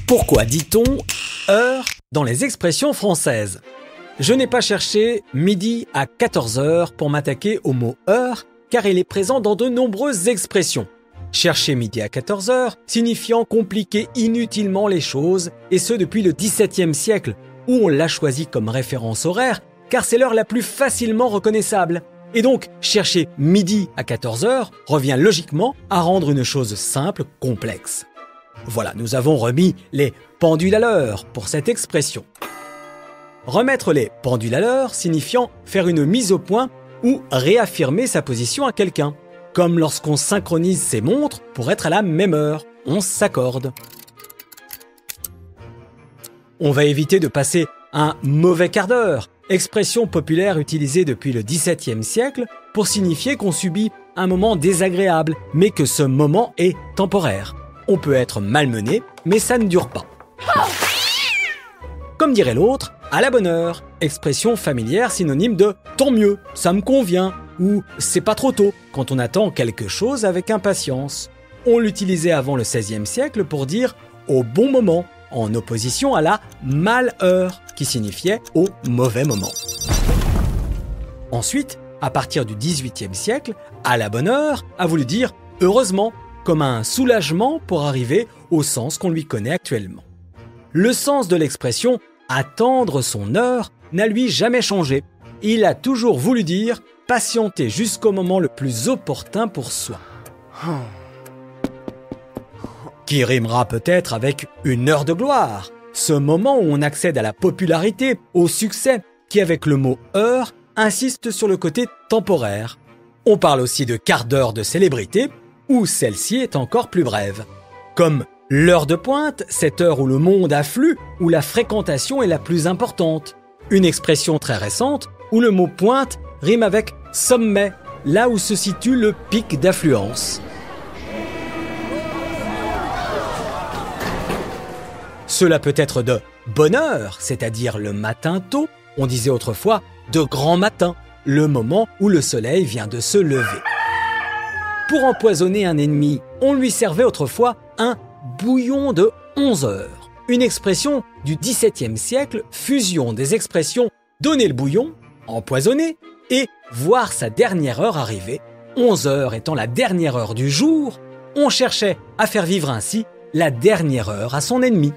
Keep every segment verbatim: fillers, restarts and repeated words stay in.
Pourquoi dit-on « heure » dans les expressions françaises? Je n'ai pas cherché midi à quatorze heures pour m'attaquer au mot « heure » car il est présent dans de nombreuses expressions. Chercher midi à quatorze heures signifiant compliquer inutilement les choses, et ce depuis le dix-septième siècle, où on l'a choisi comme référence horaire car c'est l'heure la plus facilement reconnaissable. Et donc, chercher midi à quatorze heures revient logiquement à rendre une chose simple complexe. Voilà, nous avons remis les pendules à l'heure pour cette expression. Remettre les pendules à l'heure signifiant faire une mise au point ou réaffirmer sa position à quelqu'un. Comme lorsqu'on synchronise ses montres pour être à la même heure, on s'accorde. On va éviter de passer un mauvais quart d'heure, expression populaire utilisée depuis le dix-septième siècle pour signifier qu'on subit un moment désagréable, mais que ce moment est temporaire. On peut être malmené, mais ça ne dure pas. Comme dirait l'autre, à la bonne heure, expression familière synonyme de « tant mieux, ça me convient » ou « c'est pas trop tôt » quand on attend quelque chose avec impatience. On l'utilisait avant le seizième siècle pour dire « au bon moment », en opposition à la « malheure » qui signifiait « au mauvais moment ». Ensuite, à partir du dix-huitième siècle, « à la bonne heure » a voulu dire « heureusement », comme un soulagement pour arriver au sens qu'on lui connaît actuellement. Le sens de l'expression « attendre son heure » n'a lui jamais changé. Il a toujours voulu dire « patienter jusqu'au moment le plus opportun pour soi ». Qui rimera peut-être avec « une heure de gloire », ce moment où on accède à la popularité, au succès, qui avec le mot « heure » insiste sur le côté temporaire. On parle aussi de quart d'heure de célébrité, où celle-ci est encore plus brève. Comme l'heure de pointe, cette heure où le monde afflue, où la fréquentation est la plus importante. Une expression très récente où le mot pointe rime avec sommet, là où se situe le pic d'affluence. Cela peut être de bonne heure, c'est-à-dire le matin tôt, on disait autrefois de grand matin, le moment où le soleil vient de se lever. Pour empoisonner un ennemi, on lui servait autrefois un bouillon de onze heures. Une expression du dix-septième siècle, fusion des expressions donner le bouillon, empoisonner, et voir sa dernière heure arriver. onze heures étant la dernière heure du jour, on cherchait à faire vivre ainsi la dernière heure à son ennemi.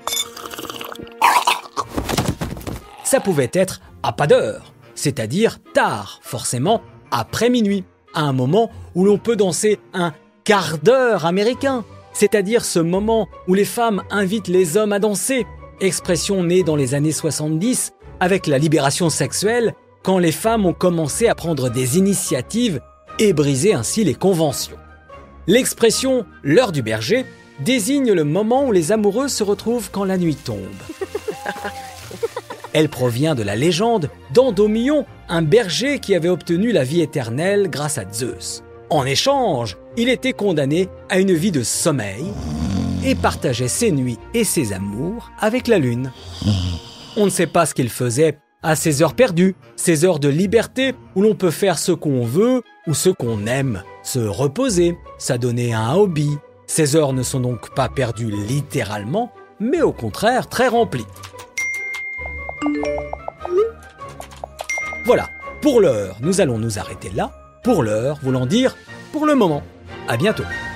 Ça pouvait être à pas d'heure, c'est-à-dire tard, forcément après minuit, à un moment où l'on peut danser un quart d'heure américain, c'est-à-dire ce moment où les femmes invitent les hommes à danser, expression née dans les années soixante-dix avec la libération sexuelle, quand les femmes ont commencé à prendre des initiatives et briser ainsi les conventions. L'expression « l'heure du berger » désigne le moment où les amoureux se retrouvent quand la nuit tombe. Elle provient de la légende d'Endomillon, un berger qui avait obtenu la vie éternelle grâce à Zeus. En échange, il était condamné à une vie de sommeil et partageait ses nuits et ses amours avec la lune. On ne sait pas ce qu'il faisait à ces heures perdues, ces heures de liberté où l'on peut faire ce qu'on veut ou ce qu'on aime, se reposer, s'adonner à un hobby. Ces heures ne sont donc pas perdues littéralement, mais au contraire très remplies. Voilà, pour l'heure, nous allons nous arrêter là. Pour l'heure, voulant dire pour le moment. À bientôt.